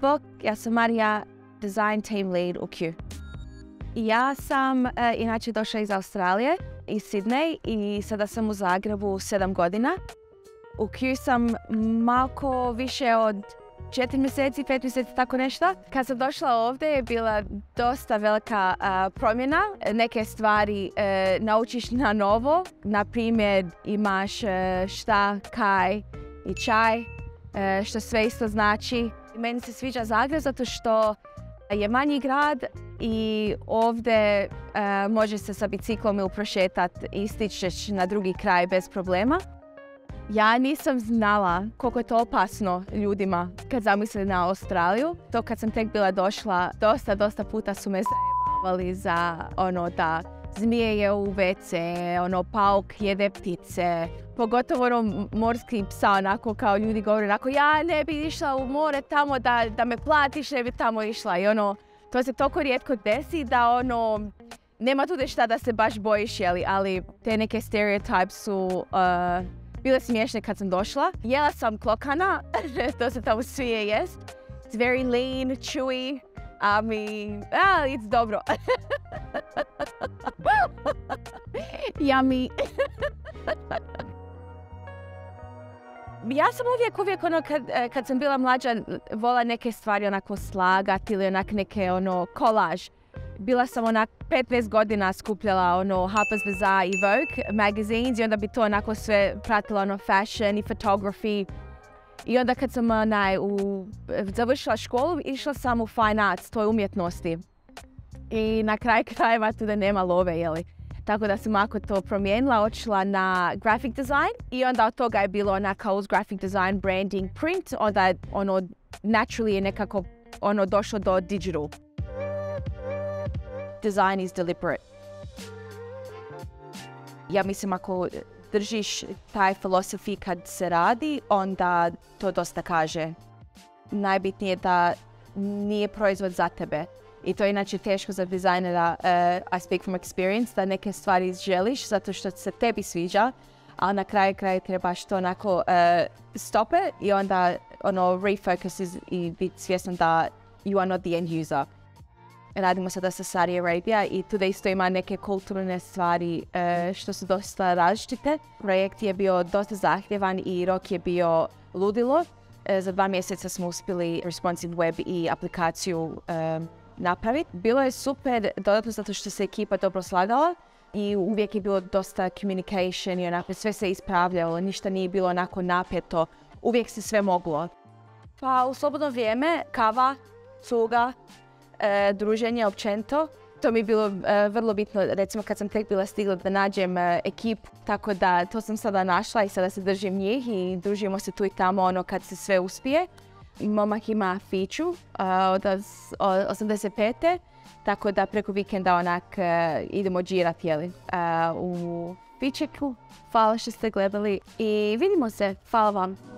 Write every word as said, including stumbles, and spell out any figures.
bok, ja sam Marija, design team lead u Q. Ja sam uh, inače došla iz Australije, iz Sydney i sada sam u Zagrebu sedam godina. U Q sam malko više od četiri mjeseci, pet mjeseci, tako nešto. Kad sam došla ovdje je bila dosta velika uh, promjena. Neke stvari uh, naučiš na novo. Na primjer, imaš uh, šta, kaj i čaj, uh, što sve isto znači. Meni se sviđa Zagreb zato što je manji grad i ovdje uh, može se sa biciklom ili prošetat i stičeš na drugi kraj bez problema. Ja nisam znala koliko je to opasno ljudima kad zamisle na Australiju. To kad sam tek bila došla, dosta, dosta puta su me zajebavali za ono da zmije je u ve ce, ono pauk jede ptice. Pogotovo ono morski psa, onako kao ljudi govore, onako ja ne bi išla u more tamo da, da me platiš, ne bi tamo išla. I ono, to se toliko rijetko desi da ono, nema tu šta da se baš bojiš, jeli, ali te neke stereotypes su uh, bile smiješne kad sam došla. Jela sam klokana, to se tamo svije jest. It's very lean, chewy. I mean, ah, it's dobro. Yummy. Ja sam uvijek, uvijek ono kad, kad sam bila mlađa vola neke stvari onako slagati ili onak neke ono kolaž. Bila sam onak petnaest godina skupljala ono Harper's Bazaar i Vogue magazines i onda bi to onako sve pratila ono fashion i photography. I onda kad sam onaj, u, završila školu, išla sam u fine arts, to je umjetnosti. I na kraj krajeva tu da nema love, jeli. Tako da sam ako to promijenila, otišla na graphic design i onda od toga je bilo onako uz graphic design, branding, print, onda ono naturally je nekako ono došlo do digital. Design is deliberate. Ja mislim ako držiš taj filosofi kad se radi, onda to dosta kaže. Najbitnije je da nije proizvod za tebe. I to je inače teško za dizajnera, uh, I speak from experience, da neke stvari želiš zato što se tebi sviđa, a na kraju kraju trebaš to onako uh, stope i onda ono refocus i biti svjestan da you are not the end user. Radimo sada sa Saudi Arabia i tu da isto ima neke kulturne stvari uh, što su dosta različite. Projekt je bio dosta zahtjevan i rok je bio ludilo. Uh, za dva mjeseca smo uspjeli responsive web i aplikaciju uh, napraviti. Bilo je super, dodatno zato što se ekipa dobro slagala i uvijek je bilo dosta communication i onako sve se ispravljalo, ništa nije bilo onako napeto, uvijek se sve moglo. Pa u slobodno vrijeme kava, cuga, e, druženje općenito. To mi je bilo e, vrlo bitno, recimo kad sam tek bila stigla da nađem e, ekip, tako da to sam sada našla i sada se držim njih i družimo se tu i tamo ono kad se sve uspije. Momak ima fiću uh, od osamdeset pete tako da preko vikenda onak uh, idemo džirat, jeli, uh, u fićeku. Hvala što ste gledali i vidimo se. Hvala vam.